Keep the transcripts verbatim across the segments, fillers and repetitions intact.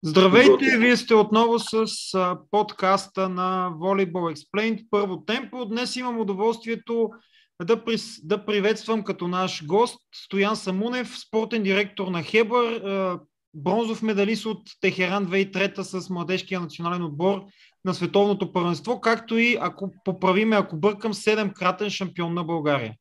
Здравейте, вие сте отново с а, подкаста на Volleyball Explained, първо темпо. Днес имам удоволствието да, прис, да приветствам като наш гост Стоян Самунев, спортен директор на Хебър, а, бронзов медалист от Техеран две хиляди и трета с младежкия национален отбор на световното първенство, както и, ако поправиме, ако бъркам, седемкратен шампион на България.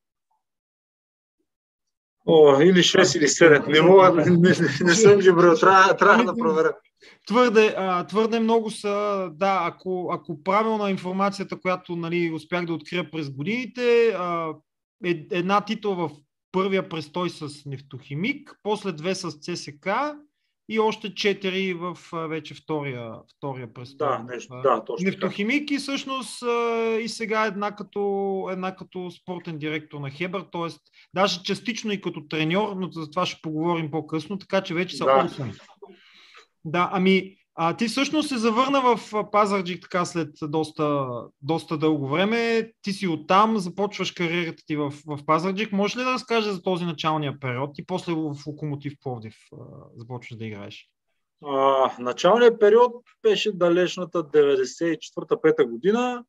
О, или шест или седем. Не мога, не, не, не съм ги броил. Трябва, трябва да проверя. Твърде, а, твърде много са, да, ако, ако правилна информацията, която, нали, успях да открия през годините, а, е, една титла в първия престой с Нефтохимик, после две с ЦСК и още четири в а, вече втория, втория престой. Да, нещо, да, точно. Нефтохимик и всъщност а, и сега една като, една като спортен директор на Хебър, т.е. даже частично и като треньор, но за това ще поговорим по-късно, така че вече са да. осем. Да, ами а, ти всъщност се завърна в Пазарджик така след доста, доста дълго време. Ти си оттам, започваш кариерата ти в, в Пазарджик. Можеш ли да разкажеш за този началния период и после в Локомотив Пловдив а, започваш да играеш? А, началният период беше далечната деветдесет и четвърта пета година.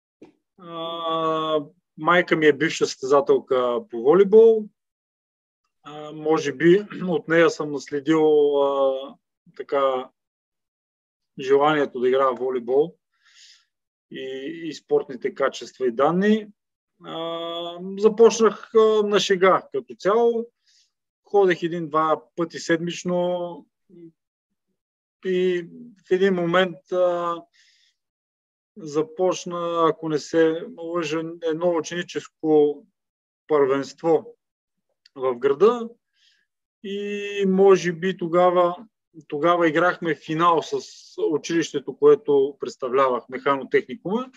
А, майка ми е бивша състезателка по волейбол. А, може би от нея съм наследил а, така желанието да играя в волейбол и, и спортните качества и данни. А, започнах а, на шега като цяло. Ходех един-два пъти седмично и в един момент а, започна, ако не се лъжа, едно ученическо първенство в града и може би тогава Тогава играхме финал с училището, което представлявах, механотехникума.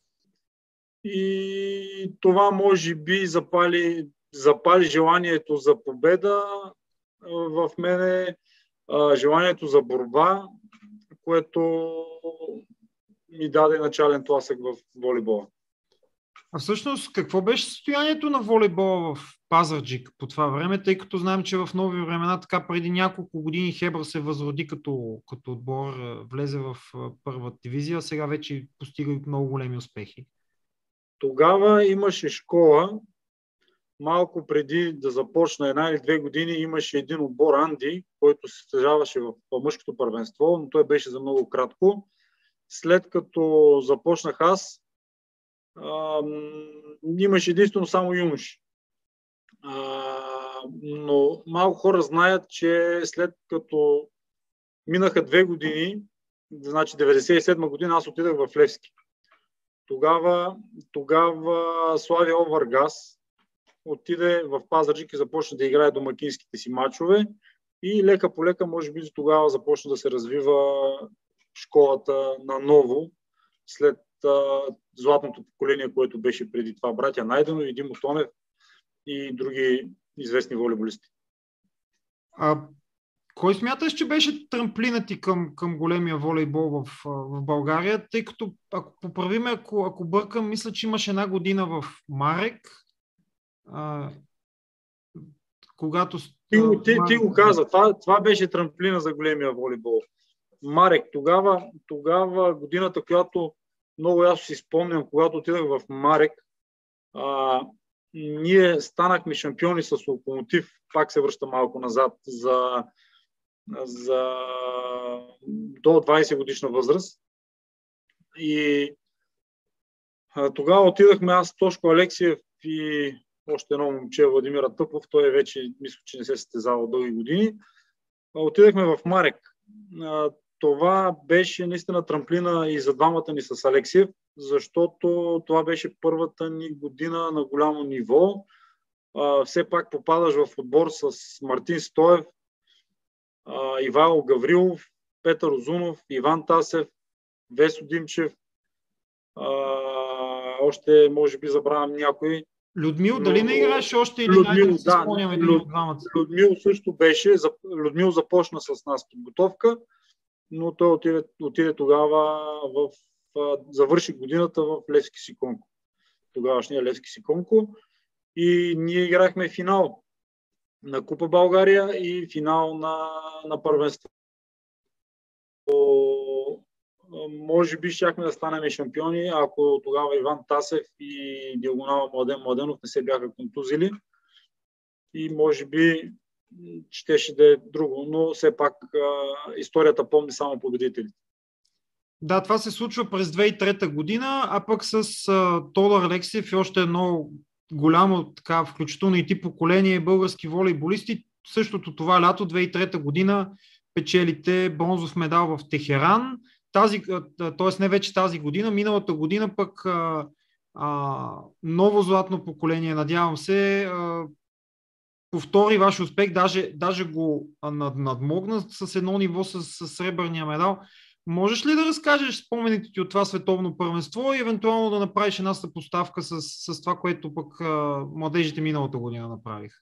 И това може би запали, запали желанието за победа в мене, желанието за борба, което ми даде начален тласък в волейбола. А всъщност какво беше състоянието на волейбола в Пазарджик по това време, тъй като знаем, че в нови времена, така преди няколко години Хебър се възроди като, като отбор, влезе в първа дивизия, а сега вече постига много големи успехи. Тогава имаше школа, малко преди да започна една или две години имаше един отбор Анди, който се състезаваше в мъжкото първенство, но той беше за много кратко. След като започнах аз, имаше единствено само юноши. Но малко хора знаят, че след като минаха две години, значи деветдесет и седма година, аз отидах в Левски. Тогава, тогава Славия Оваргас отиде в Пазарджик и започна да играе домакинските си мачове и лека по лека, може би тогава започна да се развива школата наново, след златното поколение, което беше преди това братя Найденов и Димо Тонев и други известни волейболисти. А кой смяташ, че беше трамплинът ти към, към големия волейбол в, в България, тъй като, ако поправиме, ако, ако бъркам, мисля, че имаш една година в Марек, а, когато... Ти, ти, ти го каза, това, това беше трамплина за големия волейбол. Марек, тогава, тогава годината, която много ясно си спомням, когато отидах в Марек, а, ние станахме шампиони с Локомотив, пак се връща малко назад, за, за до двайсет годишна възраст. И а, тогава отидахме аз, Тошко Алексиев и още едно момче, Владимира Тъпов, той вече мисля, че не се състезава дълги години. А, отидахме в Марек. А, това беше наистина трамплина и за двамата ни с Алексиев, защото това беше първата ни година на голямо ниво. А, все пак попадаш в отбор с Мартин Стоев, а, Ивайло Гаврилов, Петър Озунов, Иван Тасев, Весо Димчев, а, още може би забравям някой. Людмил, но... дали не играеш още или Людмил, да, да, спомням един Люд, от двамата? Людмил също беше, Людмил започна с нас подготовка, но той отиде, отиде тогава в завърши годината в Левски Сиконко. Тогавашния Левски Сиконко. И ние играхме финал на Купа България и финал на, на първенство. може би щяхме да станем шампиони, ако тогава Иван Тасев и диагонал Младен Младенов не се бяха контузили. И може би щеше да е друго, но все пак историята помни само победителите. Да, това се случва през две хиляди и трета година, а пък с а, Тодор Алексиев и още едно голямо, така, включително и ти поколение български волейболисти. Същото това лято, две хиляди и трета година, печелите бронзов медал в Техеран. Тази, т.е. не вече тази година, миналата година пък а, а, ново златно поколение, надявам се, а, повтори ваш успех, даже, даже го над, надмогна с едно ниво с, с сребърния медал. Можеш ли да разкажеш спомените ти от това световно първенство и евентуално да направиш една съпоставка с, с това, което пък а, младежите миналата година направих?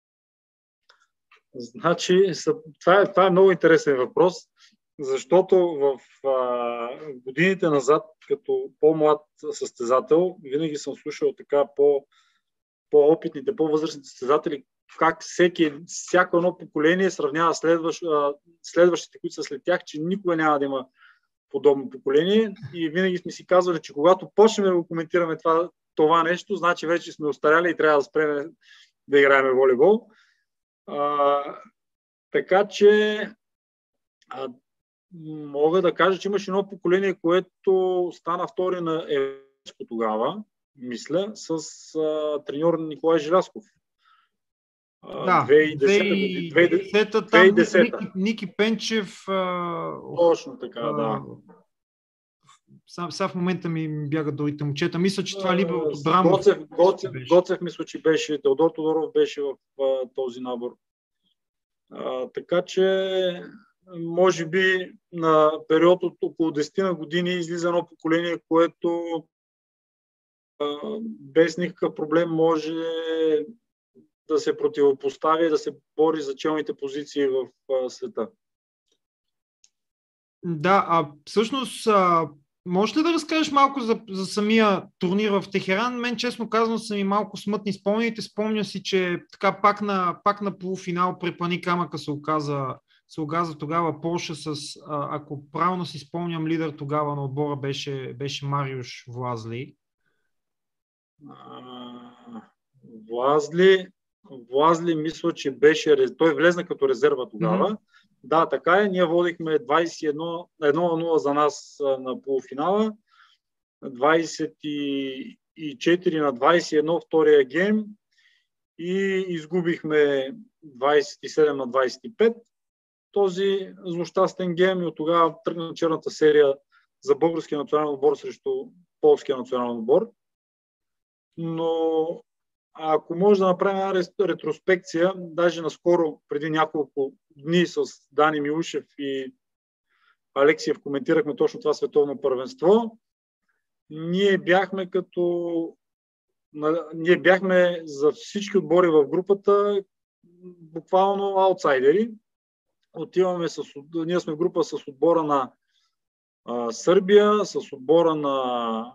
Значи, това е, това е много интересен въпрос, защото в а, годините назад, като по-млад състезател, винаги съм слушал така по, по-опитните, по-възрастните състезатели, как всеки, всяко едно поколение сравнява следващ, а, следващите, които са след тях, че никога няма да има подобно поколение. И винаги сме си казвали, че когато почнем да го коментираме това, това нещо, значи вече сме остаряли и трябва да спрем да играем волейбол. А, така че а, мога да кажа, че имаше едно поколение, което стана втори на Европейско тогава, мисля, с а, треньор Николай Желясков. Да, две хиляди и десета, там Ники, Ники Пенчев. А, Точно така, а, да. Сега в момента ми бяга другите момчета. Мисля, че това е Либерото Драмо. Гоцев, Гоцев, Гоцев мисля, че беше. Теодор Тодоров беше в а, този набор. А, така че, може би на период от около десет години излиза едно поколение, което а, без никакъв проблем може да се противопостави и да се бори за челните позиции в а, света. Да, а всъщност а, можеш ли да разкажеш малко за, за самия турнир в Техеран? Мен, честно казано, са ми малко смътни спомените. Спомня си, че така пак на, пак на полуфинал препани камъка се оказа, се оказа тогава Полша с, а, ако правилно си спомням, лидер тогава на отбора беше, беше Мариуш Влазли. А, Влазли, Влазли мисля, че беше, той влезна като резерва тогава. Mm-hmm. Да, така е. Ние водихме двадесет и едно на нула за нас на полуфинала, двадесет и четири на двадесет и едно втория гейм и изгубихме двадесет и седем на двадесет и пет. Този злощастен гейм и от тогава тръгна черната серия за българския национален отбор срещу полския национален отбор. Но ако може да направим една ретроспекция, даже наскоро, преди няколко дни с Дани Милушев и Алексиев коментирахме точно това световно първенство, ние бяхме като... Ние бяхме за всички отбори в групата буквално аутсайдери. Отиваме с... Ние сме група с отбора на а, Сърбия, с отбора на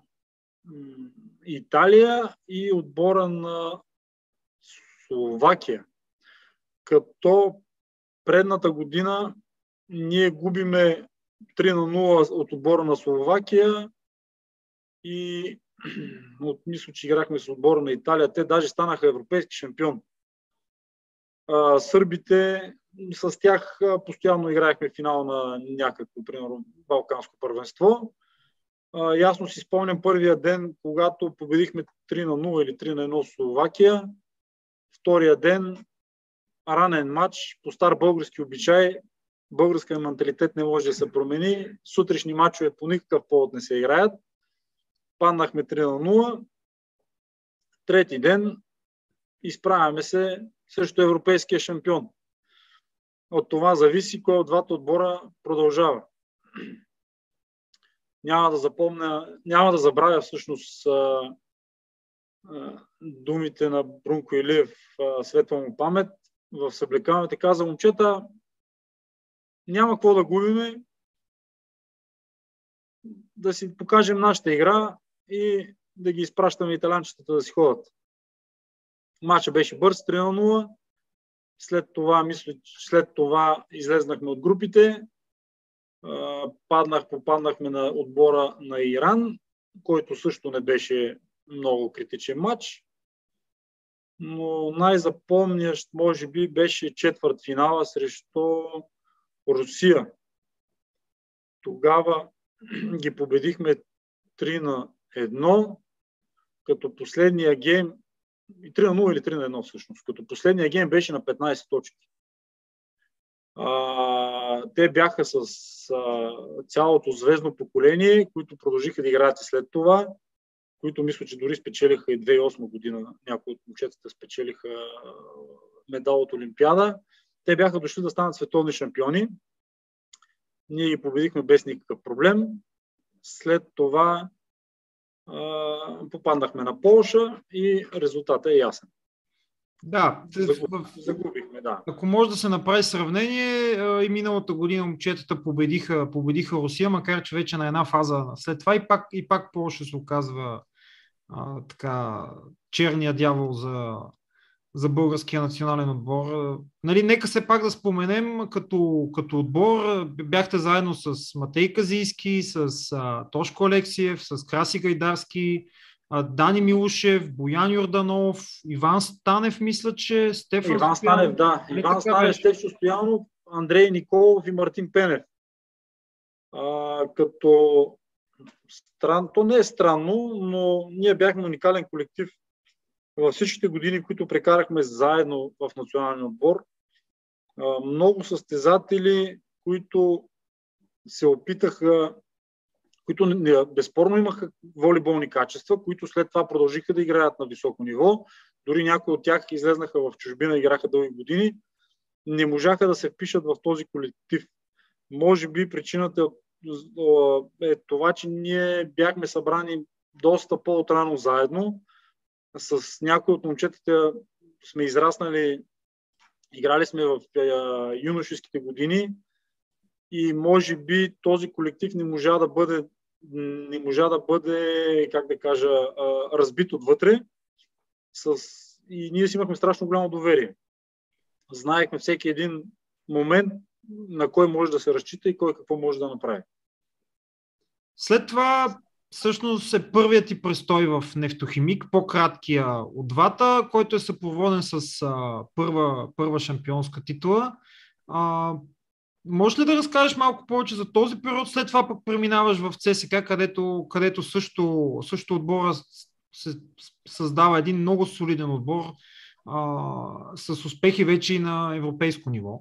Италия и отбора на Словакия. Като предната година ние губиме три на нула от отбора на Словакия и от, мисля, че играхме с отбора на Италия. Те даже станаха европейски шампион. А, сърбите, с тях постоянно играехме финал на някакво, примерно, балканско първенство. Uh, ясно си спомням първия ден, когато победихме три на нула или три на едно Словакия. Втория ден, ранен матч, по стар български обичай, българския менталитет не може да се промени. Сутрешни матчове по никакъв повод не се играят. Паднахме три на нула. Трети ден, изправяме се срещу европейския шампион. От това зависи кой от двата отбора продължава. Няма да запомня, няма да забравя всъщност а, а, думите на Брунко Илиев, а, светла му памет. В съблекалните каза: момчета, няма какво да губиме, да си покажем нашата игра и да ги изпращаме италянчетата да си ходят. Матчът беше бърз, три на нула. След това, мисля, след това излезнахме от групите Паднах, попаднахме на отбора на Иран, който също не беше много критичен матч. Но най-запомнящ, може би, беше четвъртфинала срещу Русия. Тогава ги победихме три на едно, като последния гейм, три на нула или три на едно всъщност, като последния гейм беше на петнайсет точки. А, те бяха с а, цялото звездно поколение, които продължиха да играят и след това, които мисля, че дори спечелиха и две хиляди и осма година. Някои от момчетата спечелиха медал от Олимпиада. Те бяха дошли да станат световни шампиони. Ние ги победихме без никакъв проблем. След това а, попаднахме на Полша и резултатът е ясен. Да, Загуб, загубихме, да. Ако може да се направи сравнение, и миналата година момчетата победиха, победиха Русия, макар че вече на една фаза след това и пак, и пак Полша се оказва а, така черния дявол за, за българския национален отбор. Нали, нека се пак да споменем като, като отбор. Бяхте заедно с Матей Казийски, с а, Тошко Алексиев, с Краси Гайдарски, Дани Милушев, Боян Йорданов, Иван Станев, мисля, че Стефан Иван Станев, да. Не Иван Станев, Стефчо Стоянов, Андрей Николов и Мартин Пенев. А, като стран... То не е странно, но ние бяхме уникален колектив във всичките години, които прекарахме заедно в националния отбор. А, много състезатели, които се опитаха, които не, безспорно имаха волейболни качества, които след това продължиха да играят на високо ниво. Дори някои от тях излезнаха в чужбина, играха дълги години. Не можаха да се впишат в този колектив. Може би причината е това, че ние бяхме събрани доста по-отрано заедно. С някои от момчетата сме израснали, играли сме в юношеските години и може би този колектив не можа да бъде не можа да бъде, как да кажа, разбит отвътре. С... И ние си имахме страшно голямо доверие. Знаехме всеки един момент на кой може да се разчита и кой какво може да направи. След това всъщност е първият ти престой в Нефтохимик, по-краткия от двата, който е съпроводен с а, първа, първа шампионска титла. А, Може ли да разкажеш малко повече за този период? След това пък преминаваш в ЦСКА, където, където също, също отбора се създава един много солиден отбор а, с успехи вече и на европейско ниво.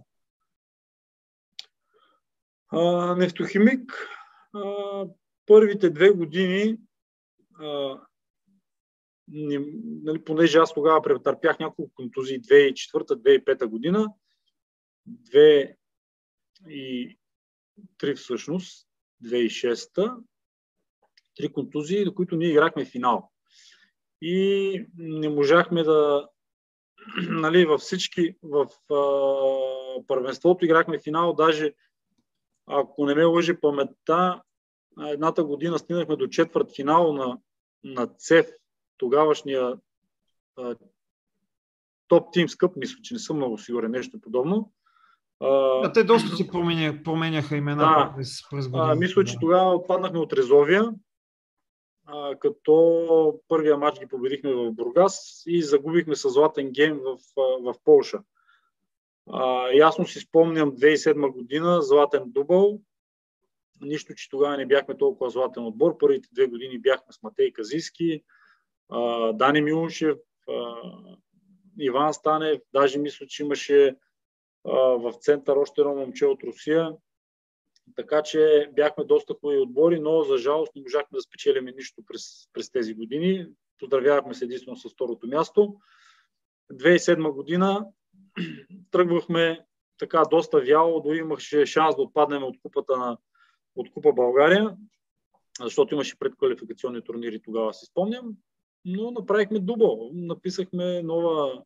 А, Нефтохимик а, първите две години, а, не, нали, понеже аз тогава претърпях няколко контузии две хиляди и четвърта - две хиляди и пета година, две и три всъщност, две хиляди и шеста, три контузии, до които ние играхме финал. И не можахме да, нали, във всички, в а, първенството играхме финал, даже ако не ме лъжи паметта, едната година стигнахме до четвърт финал на, на ЦЕФ, тогавашния а, топ Teams Cup, мисля, че не съм много сигурен, нещо подобно. Да, те доста си променя, променяха имената да, през, през годината. А, мисля, да. че тогава отпаднахме от Резовия, а, като първия матч ги победихме в Бургас и загубихме със златен гейм в, в Полша. А, ясно си спомням две хиляди и седма година, златен дубъл. Нищо, че тогава не бяхме толкова златен отбор. Първите две години бяхме с Матей Казийски, а, Дани Милушев, а, Иван Станев, даже мисля, че имаше в център още едно момче от Русия. Така че бяхме доста хубави отбори, но за жалост не можахме да спечелим нищо през, през тези години. Поздравявахме се единствено с второто място. две хиляди и седма година тръгвахме така доста вяло, дори имаше шанс да отпаднем от купата на от Купа България, защото имаше предквалификационни турнири, тогава си спомням, но направихме дубъл. Написахме нова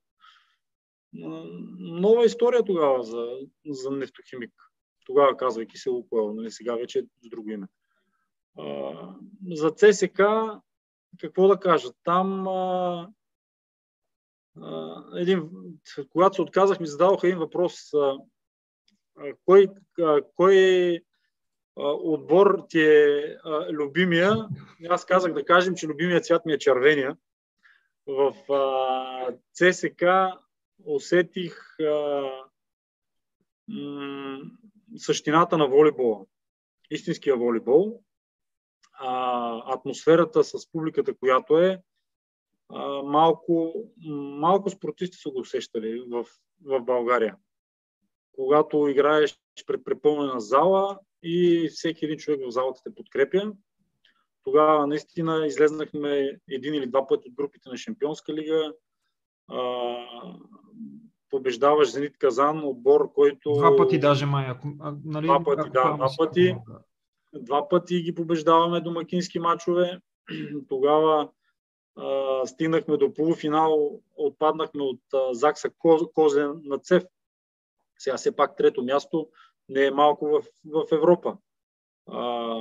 нова история тогава за, за Нефтохимик. Тогава казвайки се Лукойл, нали, сега вече е с друго име. А, за ЦСКА, какво да кажа? Там а, а, един, когато се отказах, ми зададоха един въпрос. А, кой, а, кой отбор ти е а, любимия. Аз казах да кажем, че любимият цвят ми е червения. В а, ЦСКА усетих а, м- същината на волейбола. Истинския волейбол. А, атмосферата с публиката, която е, а, малко, малко спортисти са го усещали в, в България. Когато играеш пред препълнена зала и всеки един човек в залата те подкрепя, тогава наистина излезнахме един или два пъти от групите на Шампионска лига. А, побеждаваш Зенит Казан, отбор, който... Два пъти даже май. Нали, два пъти, да, два пъти. Два пъти ги побеждаваме домакински мачове. Тогава а, стигнахме до полуфинал, отпаднахме от а, Закса Козлен на Цев. Сега все пак трето място не е малко в, в Европа. А,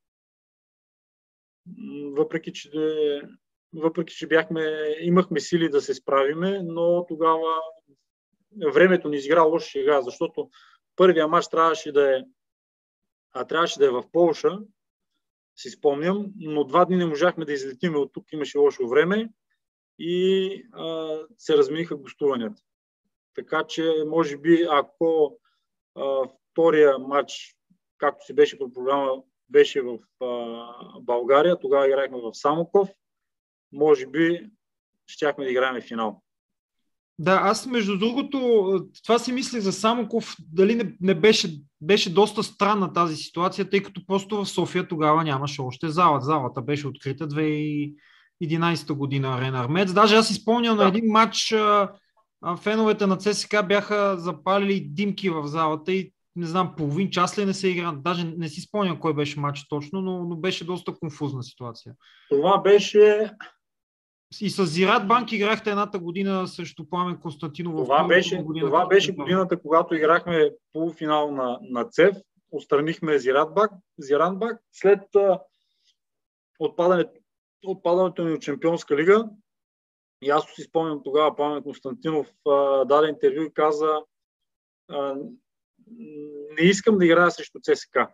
въпреки, че, въпреки, че бяхме, имахме сили да се справиме, но тогава времето ни изигра лоша шега, защото първия мач трябваше да е, а трябваше да е в Полша, си спомням, но два дни не можахме да излетим, от тук имаше лошо време и а, се размениха гостуванията. Така че, може би, ако а, втория матч, както си беше по програма, беше в а, България, тогава играхме в Самоков, може би щяхме да играем финал. Да, аз между другото, това си мислех за Самоков, дали не, не беше, беше доста странна тази ситуация, тъй като просто в София тогава нямаше още зала. Залата беше открита две хиляди и единадесета година Арена Армеец. Даже аз си спомням да. На един матч, феновете на ЦСКА бяха запалили димки в залата и не знам, половин час ли не се игра. Даже не си спомням кой беше матч точно, но, но беше доста конфузна ситуация. Това беше... И с Зират Банк играхте едната година срещу Пламен Константинов. Това беше, година, това беше годината, когато играхме полуфинал на, на ЦЕВ. Отстранихме Зират Банк. Зират Банк. След а, отпадането, отпадането ни от Шампионска лига, и аз си спомням тогава, Пламен Константинов а, даде интервю и каза: а, не искам да играя срещу ЦСКА.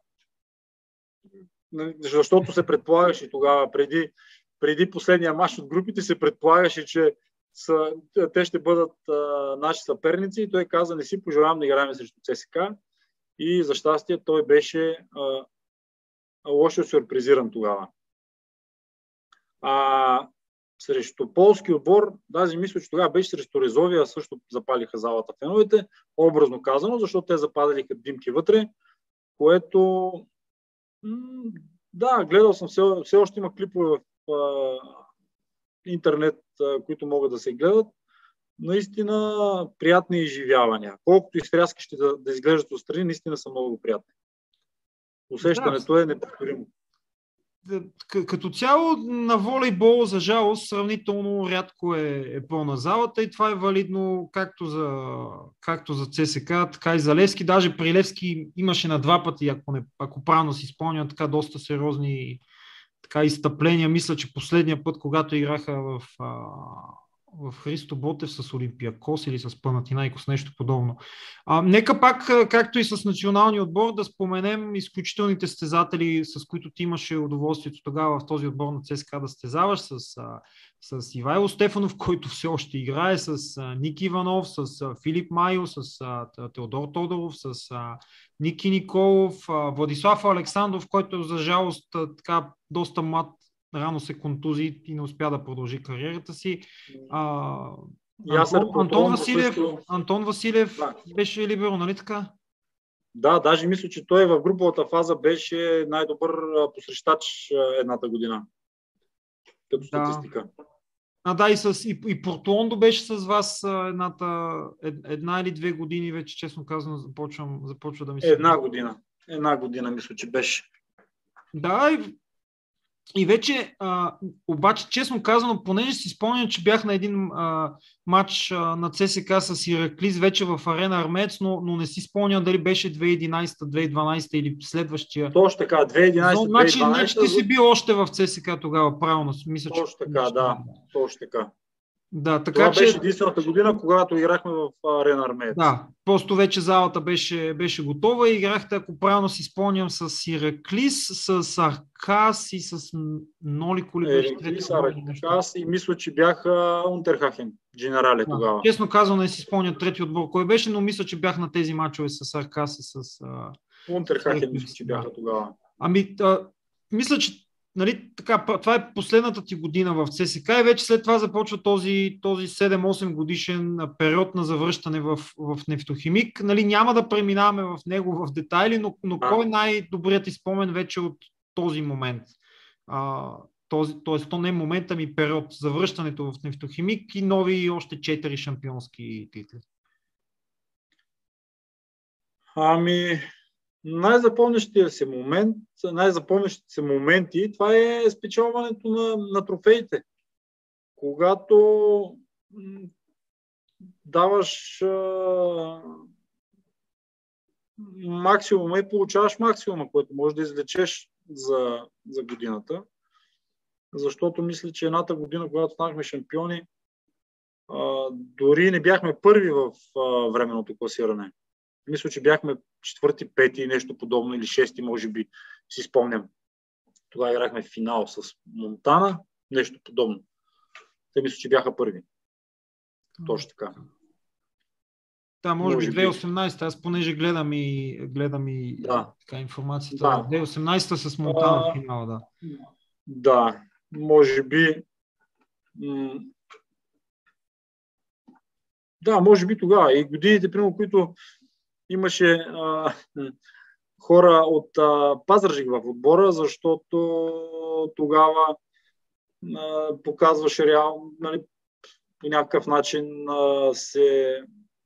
Защото се предполагаше тогава, преди преди последния мач от групите, се предполагаше, че са, те ще бъдат а, наши съперници и той каза: не си пожелавам да играем срещу ЦСКА, и за щастие той беше а, лошо сюрпризиран тогава. А срещу полски отбор, даже мисля, че тогава беше срещу Резовия, също запалиха залата феновете, образно казано, защото те западали като димки вътре, което м- да, гледал съм, все, все още има клипове в интернет, които могат да се гледат. Наистина приятни изживявания. Колкото и стряскащи да, да изглеждат отстрани, наистина са много приятни. Усещането да, е неповторимо. Като цяло на волейбол, за жалост, сравнително рядко е, е пълна залата и това е валидно както за, както за ЦСКА, така и за Левски. Даже при Левски имаше на два пъти, ако, не, ако правилно си спомням, така доста сериозни така изтъпления. Мисля, че последния път, когато играха в, а, в Христо Ботев с Олимпиакос или с Панатинайкос, нещо подобно. А, нека пак, както и с националния отбор, да споменем изключителните състезатели, с които ти имаше удоволствието тогава в този отбор на ЦСКА да състезаваш, с, а, с Ивайло Стефанов, който все още играе, с а, Ники Иванов, с а, Филип Майо, с а, Теодор Тодоров, с а, Ники Николов, а, Владислав Александров, който за жалост а, така доста млад, рано се контузи и не успя да продължи кариерата си. А, Антон, Антон Василев, също... Антон Василев да. Беше либеро, нали така? Да, даже мисля, че той в груповата фаза беше най-добър посрещач едната година. Като статистика. Да. А, да, и, с, и, и Портолондо беше с вас едната, една или две години вече, честно казано, започвам, започва да ми се... Една година. Една година, мисля, че беше. Да, и, и вече, а, обаче, честно казано, понеже си спомням, че бях на един а, матч а, на ЦСКА с Ираклис, вече в Арена Армеец, но, но не си спомням дали беше две хиляди и единадесета, две хиляди и дванадесета или следващия. Точно така, две хиляди и единадесета, но, значи, две хиляди и дванадесета. Значи ти си бил още в ЦСКА тогава, правилно. Мисля, точно че... така, да. Точно така. Да, така Това че... беше единствената година, когато играхме в Арена Армеец. Да, просто вече залата беше, беше готова и играхте, ако правилно си спомням, с Ираклис, с Аркас и с Ноли Коли беше Ериклис, третия отбор. Аркас и мисля, че бяха Унтерхахен, Дженерале Да. тогава. Честно казано не си спомня трети отбор кой беше, но мисля, че бях на тези мачове с Аркас и с... Унтерхахен мисля, че бяха тогава. Ами, а, мисля, че нали, така, това е последната ти година в ЦСКА и вече след това започва този, този седем-осем годишен период на завръщане в, в Нефтохимик. Нали, няма да преминаваме в него в детайли, но, но а. кой е най-добрият изпомен вече от този момент? А, този, тоест, то не е момента ми период, завръщането в Нефтохимик и нови още четири шампионски титли. Ами... Най-запомнящия се момент, най-запомнящите се моменти, това е спечелването на, на трофеите. Когато м- даваш а, максимума и получаваш максимума, което можеш да извлечеш за, за годината. Защото мисля, че едната година, когато станахме шампиони, а, дори не бяхме първи в а, временното класиране. Мисля, че бяхме четвърти, пети, нещо подобно, или шести, може би, си спомням. Тогава играхме в финал с Монтана, нещо подобно. Те мисля, че бяха първи. Точно така. Да, може, може би две хиляди и осемнадесета, аз понеже гледам и, гледам и да. така, информацията. Да. две хиляди и осемнадесета с Монтана в финала, да. Да, може би... М- да, може би тогава. И годините, примерно, които имаше а, хора от а, Пазарджик в отбора, защото тогава а, показваше реално, нали, по някакъв начин а, се,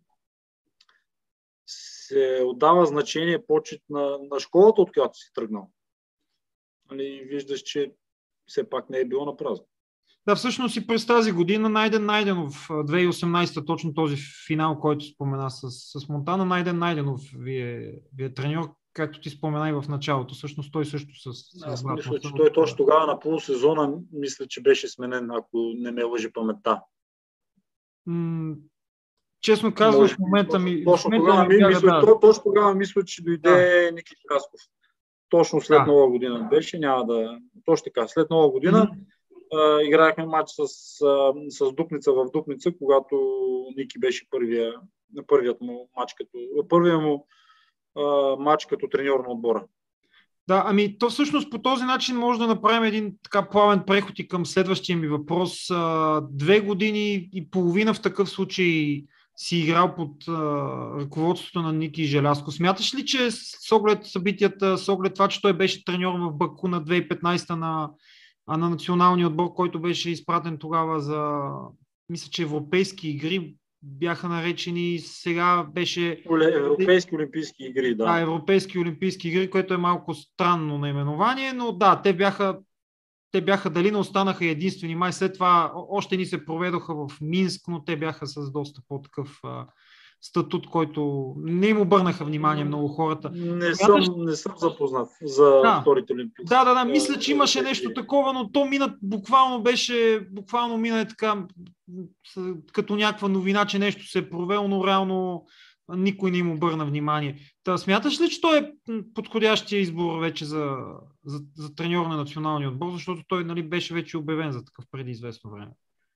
се отдава значение, почет на, на школата, от която си тръгнал. Нали, виждаш, че все пак не е било на празно. Да, всъщност и през тази година Найден Найденов, две хиляди и осемнадесета, точно този финал, който спомена с, с Монтана, Найден Найденов ви е, ви е треньор, както ти спомена и в началото. Всъщност той също с... Аз с мисля, че той точно тогава на полусезона, мисля, че беше сменен, ако не ме лъжи паметта. М- честно казвам, в момента ми... Точно момента тогава, ми бяга, мисля, да. то, точно тогава мисля, че дойде да. Ники Красков. Точно след да. Нова година беше, няма да... Точно така, след Нова година mm-hmm. а, играехме матч с, а, с Дупница в Дупница, когато Ники беше първия, първият му матч като, първият му а, матч като треньор на отбора. Да, ами то всъщност по този начин може да направим един така плавен преход и към следващия ми въпрос. Две години и половина в такъв случай си играл под а, ръководството на Ники Желязко. Смяташ ли, че с оглед събитията, с оглед това, че той беше треньор в Баку на две хиляди и петнадесета на, на националния отбор, който беше изпратен тогава за, мисля, че европейски игри, бяха наречени, сега беше... Европейски олимпийски игри, да. Да, Европейски олимпийски игри, което е малко странно наименование, но да, те бяха, те бяха дали не останаха единствени. Май след това още ни се проведоха в Минск, но те бяха с доста по-такъв а, статут, който не им обърнаха внимание много хората. Не съм, не съм запознат за да. вторите олимпийски. Да, да, да, мисля, че имаше нещо такова, но то мина, буквално беше, буквално мина е така, като някаква новина, че нещо се е провело, но реално никой не им обърна внимание. Та, смяташ ли, че той е подходящия избор вече за, за, за треньор на националния отбор, защото той, нали, беше вече обявен за такъв преди известно време?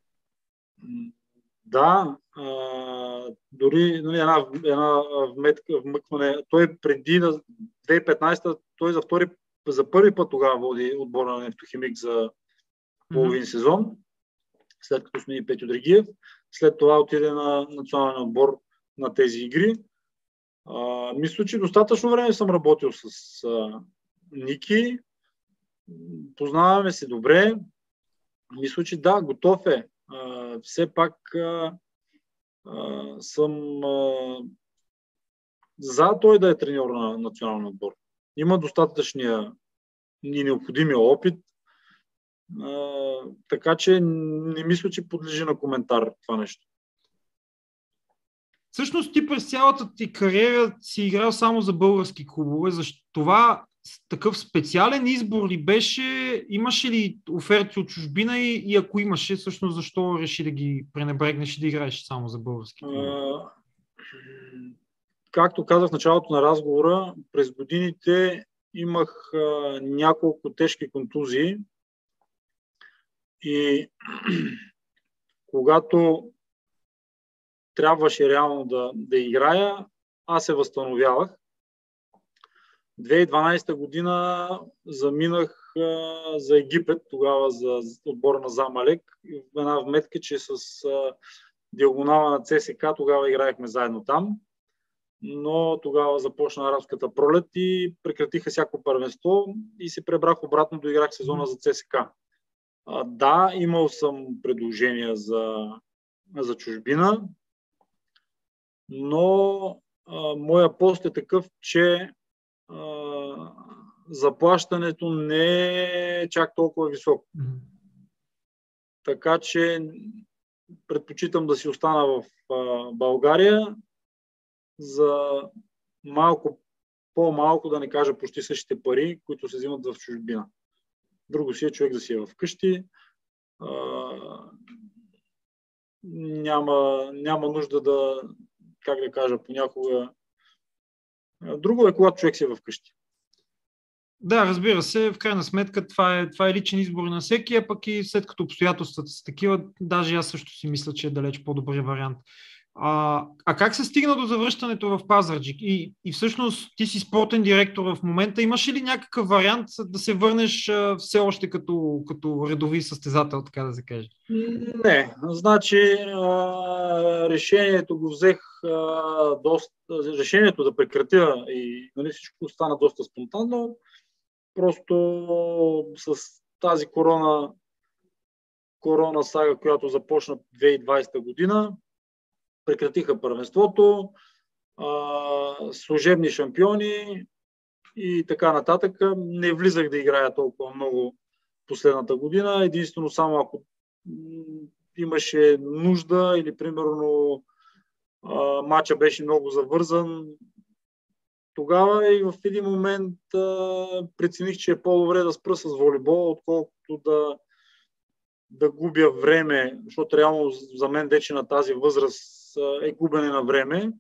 Да, а, дори, нали, една, една вметка, вмъкване. Той преди на две хиляди и петнадесета, той за, втори, за първи път тогава води отбора на Нефтохимик за половин mm-hmm. сезон, след като смени Петю Драгиев. След това отиде на националния отбор на тези игри. А, мисля, че достатъчно време съм работил с а, Ники. Познаваме се добре. Мисля, че да, готов е. А, все пак а, а, съм а, за той да е треньор на националния отбор. Има достатъчния и необходимия опит. А, така че не мисля, че подлежи на коментар това нещо. Всъщност ти през цялата ти кариера си играл само за български клубове. Защо това такъв специален избор ли беше? Имаше ли оферти от чужбина и, и ако имаше, всъщност защо реши да ги пренебрегнеш и да играеш само за българските? А, както казах в началото на разговора, през годините имах а, няколко тежки контузии и когато трябваше реално да, да играя, аз се възстановявах. две хиляди и дванадесета година заминах а, за Египет, тогава за отбора на Замалек. В една вметка, че с а, диагонала на ЦСКА тогава играехме заедно там. Но тогава започна арабската пролет и прекратиха всяко първенство и се пребрах обратно, доиграх сезона за ЦСКА. А, да, имал съм предложения за, за чужбина, но а, моя пост е такъв, че а, заплащането не е чак толкова високо. Mm-hmm. Така че предпочитам да си остана в а, България за малко по-малко, да не кажа почти същите пари, които се взимат в чужбина. Друго си е човек да си е вкъщи. А, няма, няма нужда да, как да кажа, понякога. Друго е, когато човек си е вкъщи. Да, разбира се, в крайна сметка това е, това е личен избор на всеки, а пък и след като обстоятелствата са такива, даже аз също си мисля, че е далеч по-добър вариант. А, а как се стигна до завръщането в Пазарджик? И, и всъщност ти си спортен директор в момента. Имаш ли някакъв вариант да се върнеш а, все още като, като редови състезател, така да се каже? Не, значи а, решението го взех а, доста, решението да прекратя и нали, всичко стана доста спонтанно. Просто с тази корона, корона сага, която започна две хиляди и двадесета година, прекратиха първенството, а, служебни шампиони и така нататък. Не влизах да играя толкова много последната година. Единствено само ако имаше нужда или примерно а, матча беше много завързан. Тогава и в един момент а, прецених, че е по-добре да спра с волейбол, отколкото да, да губя време, защото реално за мен вече на тази възраст е губене на време,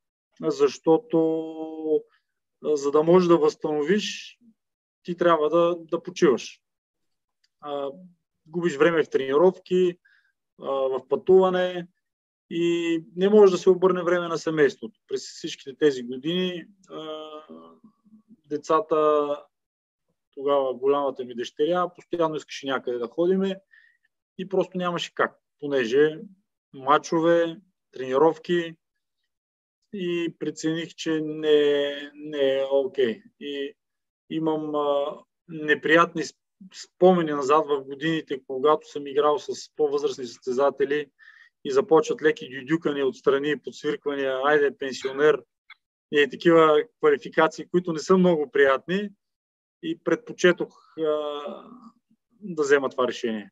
защото за да можеш да възстановиш, ти трябва да, да почиваш. А, губиш време в тренировки, а, в пътуване и не може да се обърне време на семейството. През всичките тези години а, децата, тогава голямата ми дъщеря, постоянно искаше някъде да ходиме и просто нямаше как, понеже мачове, тренировки и прецених, че не, не е окей. И имам а, неприятни спомени назад в годините, когато съм играл с по-възрастни състезатели и започват леки дюдюкани отстрани, подсвирквания, айде пенсионер и такива квалификации, които не са много приятни и предпочетох а, да взема това решение.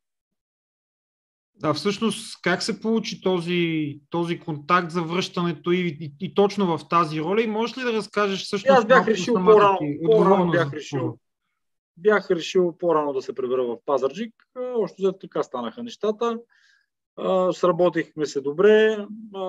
Да, всъщност как се получи този, този контакт за връщането и, и, и точно в тази роля? И можеш ли да разкажеш всъщност? Аз бях решил по-рано, по-рано бях решил, бях решил по-рано да се прибера в Пазарджик. Още за така станаха нещата. Сработихме се добре.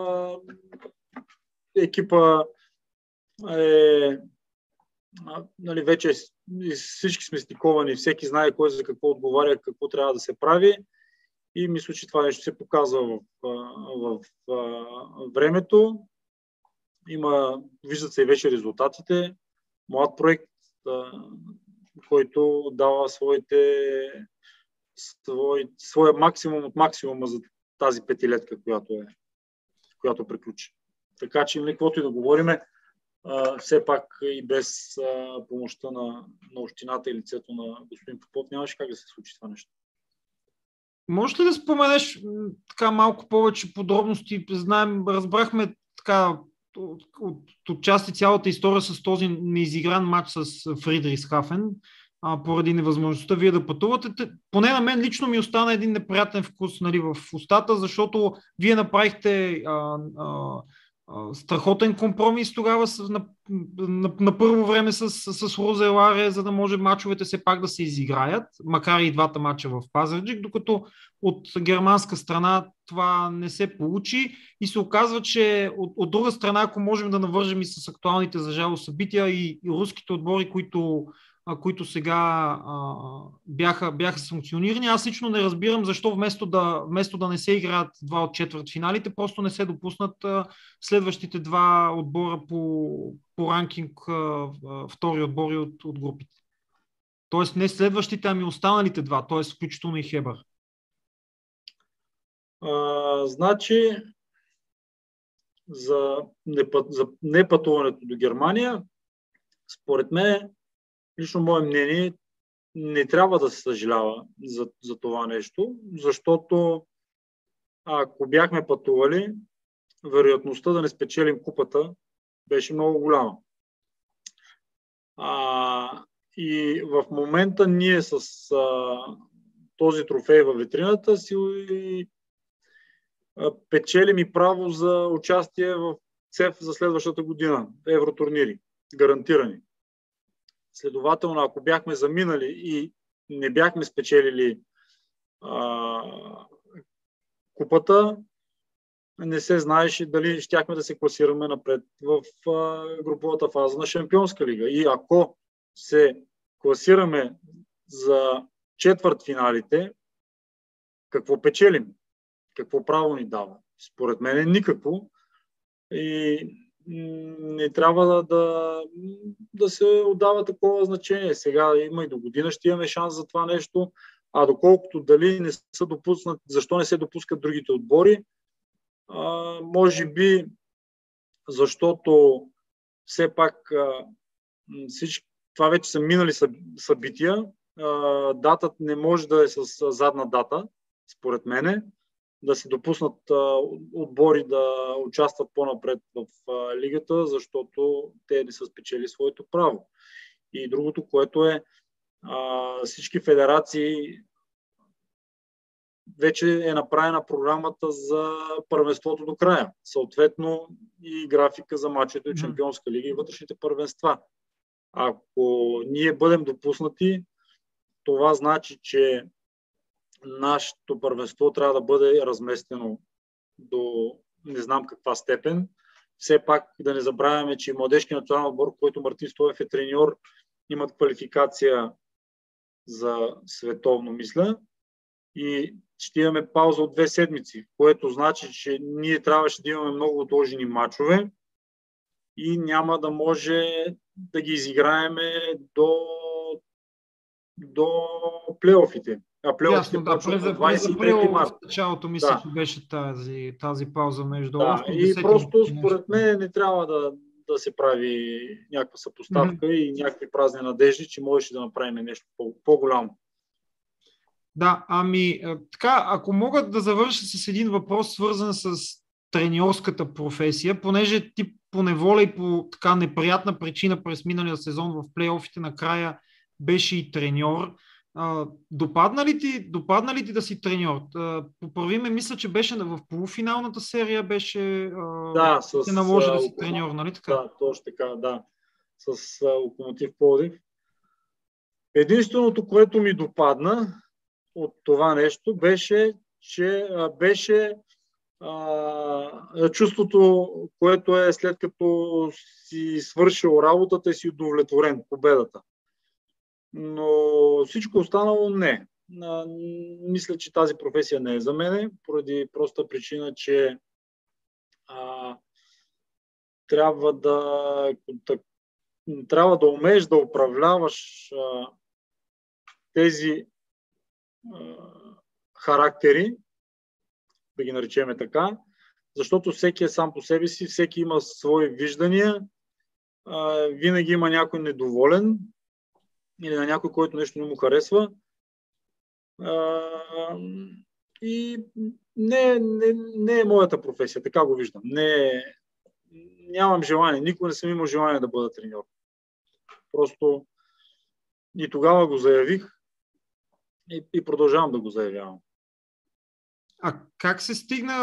Екипа е нали, вече всички сме стиковани, всеки знае кой за какво отговаря, какво трябва да се прави. И мисля, че това нещо се показва в, в, в времето. Има, виждат се и вече резултатите. Млад проект, който дава своите, свой, своя максимум от максимума за тази петилетка, която, е, която приключи. Така че, каквото и да говориме, все пак и без помощта на, на общината и лицето на господин Попов нямаше как да се случи това нещо. Може ли да споменеш така малко повече подробности? Знаем, разбрахме така от, от, от части цялата история с този неизигран матч с Фридрихсхафен, а, поради невъзможността вие да пътувате. Поне на мен лично ми остана един неприятен вкус нали, в устата, защото вие направихте а, а, страхотен компромис тогава с, на, на, на първо време с, с, с Розеларе, за да може мачовете все пак да се изиграят, макар и двата мача в Пазарджик, докато от германска страна това не се получи и се оказва, че от, от друга страна, ако можем да навържем и с актуалните за жалост събития и, и руските отбори, които които сега а, бяха, бяха санкционирани. Аз лично не разбирам защо вместо да, вместо да не се играят два от четвъртфиналите, просто не се допуснат а, следващите два отбора по, по ранкинг, а, втори отбори от, от групите. Тоест не следващите, ами останалите два, т.е. включително и Хебър. А, значи за, непът, за непътуването до Германия, според мен, лично мое мнение, не трябва да се съжалява за, за това нещо, защото ако бяхме пътували, вероятността да не спечелим купата беше много голяма. А, и в момента ние с а, този трофей във витрината си а, печелим и право за участие в ЦЕФ за следващата година, евротурнири, гарантирани. Следователно, ако бяхме заминали и не бяхме спечелили а, купата, не се знаеше дали щяхме да се класираме напред в а, груповата фаза на Шампионска лига. И ако се класираме за четвъртфиналите, какво печелим? Какво право ни дава? Според мен е никакво. И не трябва да, да, да се отдава такова значение. Сега има и до година ще имаме шанс за това нещо, а доколкото дали не са допуснат, защо не се допускат другите отбори, а, може би защото все пак а, всички, това вече са минали събития, а, датата не може да е с задна дата, според мене, да се допуснат а, отбори да участват по-напред в а, лигата, защото те не са спечели своето право. И другото, което е а, всички федерации вече е направена програмата за първенството до края. Съответно и графика за мачите от Шампионска лига и вътрешните първенства. Ако ние бъдем допуснати, това значи, че нашето първенство трябва да бъде разместено до не знам каква степен. Все пак да не забравяме, че младежки национален отбор, който Мартин Стоев е треньор, имат квалификация за световно, мисля. И ще имаме пауза от две седмици, което значи, че ние трябваше да имаме много отложени мачове и няма да може да ги изиграеме до, до плейофите. А плейофите да, почват през, на двадесет и трети март. В началото мисля, да. че беше тази, тази пауза между да, осми и просто според мен не трябва да, да се прави някаква съпоставка mm-hmm. и някакви празни надежди, че можеше да направим нещо по-голямо. Да, ами така, ако мога да завърша с един въпрос, свързан с треньорската професия, понеже ти по неволя и по така неприятна причина през миналия сезон в плейофите накрая беше и треньор. Допадна ли ти, допадна ли ти да си треньор? Поправи ме, мисля, че беше в полуфиналната серия, беше да, с, се наложи да си треньор, нали така? Да, точно така, да. С Локомотив Пловдив. Единственото, което ми допадна от това нещо, беше, че беше а, чувството, което е след като си свършил работата и си удовлетворен победата. Но всичко останало не. А, мисля, че тази професия не е за мене, поради проста причина, че а, трябва да, да трябва да умееш да управляваш а, тези а, характери, да ги наречеме така, защото всеки е сам по себе си, всеки има свои виждания, а, винаги има някой недоволен или на някой, който нещо не му харесва. А, и не, не, не е моята професия, така го виждам. Не, нямам желание, никога не съм имал желание да бъда треньор. Просто и тогава го заявих и, и продължавам да го заявявам. А как се стигна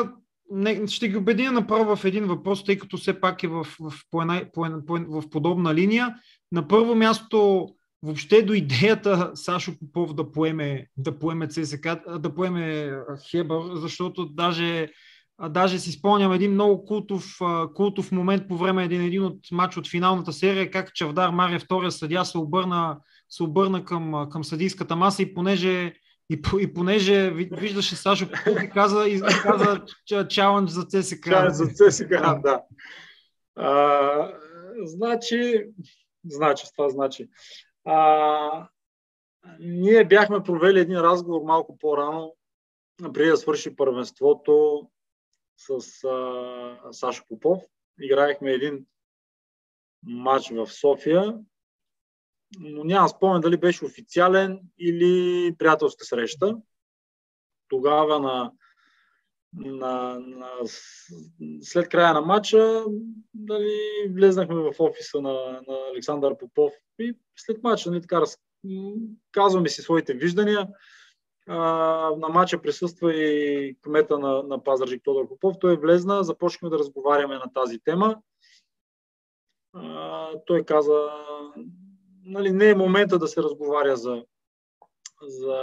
Не, ще ги убедя направо в един въпрос, тъй като все пак е в, в, по една, по една, по една, в подобна линия. На първо място, въобще до идеята Сашо Попов да поеме, да поеме ЦСКА, да поеме Хебър, защото даже, даже си спомням един много култов, култов момент по време един, един от матч от финалната серия, как Чавдар Мария, втория съдия, се обърна, се обърна към, към съдийската маса и понеже И, и понеже виждаше Сашо Попов и каза, и, и каза чалендж за ЦСКА. Чалендж за ЦСКА, да. А, значи, значи, това значи. А, ние бяхме провели един разговор малко по-рано, преди да свърши първенството с а, Сашо Попов. Играехме един матч в София, но няма спомен дали беше официален или приятелска среща. Тогава на, на, на след края на матча дали, влезнахме в офиса на, на Александър Попов и след матча нали, така, раз, казваме си своите виждания. А, на матча присъства и кмета на, на Пазарджик Тодор Попов. Той влезна, започнахме да разговаряме на тази тема. А, той каза, нали, не е момента да се разговаря за, за...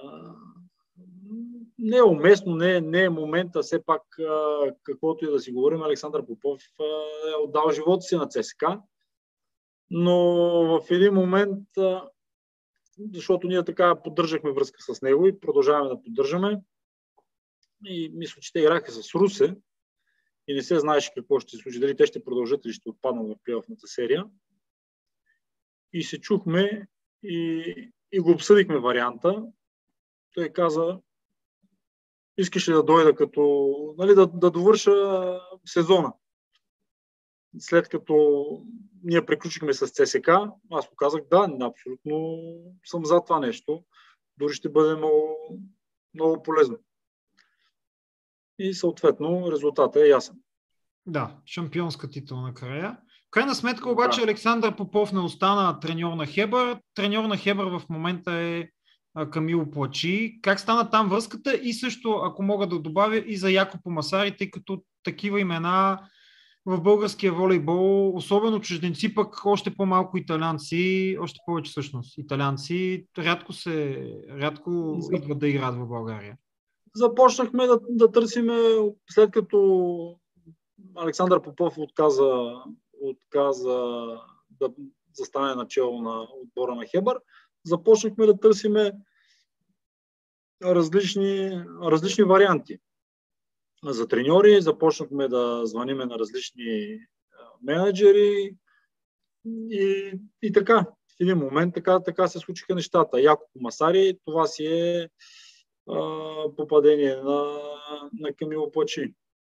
Не е уместно, не, не е момента, все пак каквото и да си говорим, Александър Попов е отдал живота си на ЦСКА, но в един момент, защото ние така поддържахме връзка с него и продължаваме да поддържаме, и мисля, че те играха с Русе и не се знаеше какво ще се случи, дали те ще продължат или ще отпаднат в плейофната серия. И се чухме и, и го обсъдихме варианта. Той каза, искаш ли да дойда като, нали, да, да довърша сезона. След като ние приключихме с ЦСКА, аз му казах, да, абсолютно съм за това нещо. Дори ще бъде много, много полезно. И съответно резултатът е ясен. Да, шампионска титла накрая. В крайна сметка обаче да. Александър Попов не остана треньор на Хебър. Треньор на Хебър в момента е Камил Плачи. Как стана там връзката и също, ако мога да добавя, и за Якоб Масари, тъй като такива имена в българския волейбол, особено чужденци, пък още по-малко италианци, още повече всъщност италианци, рядко се, рядко За... идват да играят в България. Започнахме да, да търсиме, след като Александър Попов отказа, отказа да застане начело на отбора на Хебър, започнахме да търсиме различни, различни варианти за треньори, започнахме да звъниме на различни менеджери и, и така. В един момент така, така се случиха нещата. Якоб Масари, това си е а, попадение на, на Камило Плачи.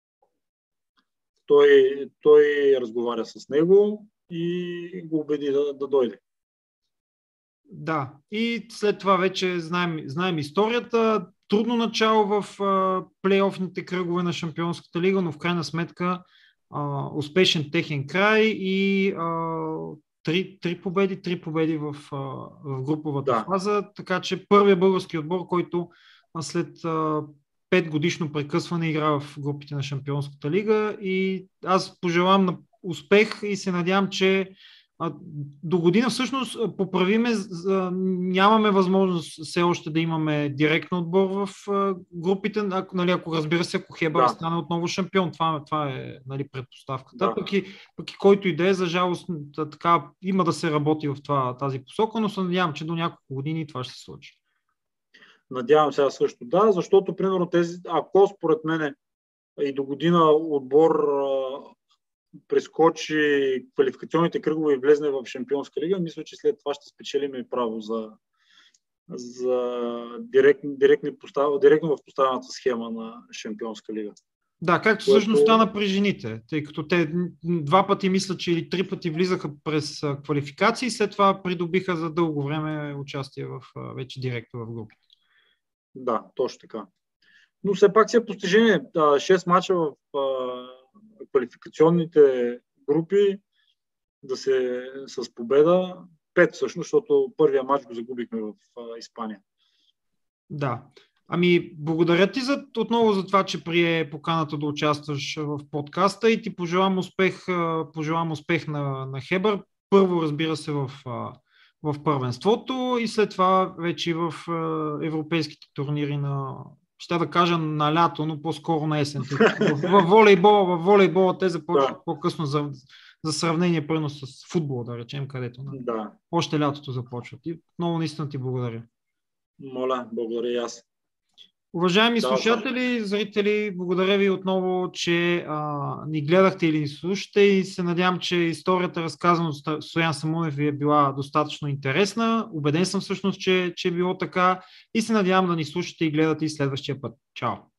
Той, той разговаря с него и го убеди да, да дойде. Да, и след това вече знаем, знаем историята. Трудно начало в а, плейофните кръгове на Шампионската лига, но в крайна сметка а, успешен техен край и а, три, три победи, три победи в, а, в груповата да. фаза, така че първият български отбор, който а, след а, пет годишно прекъсване игра в групите на Шампионската лига и аз пожелавам на успех и се надявам, че до година всъщност поправиме, нямаме възможност все още да имаме директно отбор в групите, нали, ако разбира се, ако Хебър да. стане отново шампион, това, това е нали, предпоставката. Да. Пък, и, пък и който и да е, за жалост, така, има да се работи в това, тази посока, но се надявам, че до няколко години това ще се случи. Надявам се аз също да, защото примерно тези, ако според мен и до година отбор прескочи квалификационните кръгове и влезне в Шампионска лига, мисля, че след това ще спечелим и право за, за директ, директни постав, директно в поставената схема на Шампионска лига. Да, както което... всъщност стана при жените, тъй като те два пъти, мисля, че или три пъти влизаха през квалификации, след това придобиха за дълго време участие в, вече директно в групите. Да, точно така. Но все пак си е постижение. шест мача в квалификационните групи да се с победа. Пет всъщност, защото първия матч го загубихме в Испания. Да. Ами, благодаря ти за, отново за това, че прие поканата да участваш в подкаста и ти пожелавам успех, пожелавам успех на, на Хебър. Първо, разбира се, в, в първенството и след това вече и в европейските турнири на, ще да кажа на лято, но по-скоро на есен. В, в, волейбола, в волейбола те започват да. По-късно за, за сравнение прено с футбола, да речем, където. Да. Още лятото започват. И много наистина ти благодаря. Моля, благодаря и аз. Уважаеми да, слушатели, да. Зрители, благодаря ви отново, че а, ни гледахте или ни слушате и се надявам, че историята, разказана от Стоян Самунев, ви е била достатъчно интересна. Убеден съм всъщност, че, че е било така и се надявам да ни слушате и гледате и следващия път. Чао!